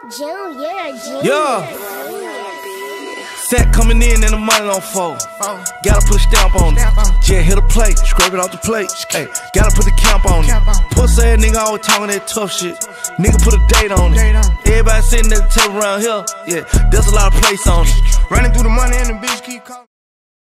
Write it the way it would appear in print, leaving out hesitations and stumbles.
Yeah. Set coming in and the money on fold. Gotta put a stamp on it. Just hit a plate, scrape it off the plate. Hey, gotta put the camp on it. Pussy ass nigga always talking that tough shit. Nigga put a date on it. Everybody sitting at the table around here. Yeah, there's a lot of place on it. Running through the money and the bitch keep calling.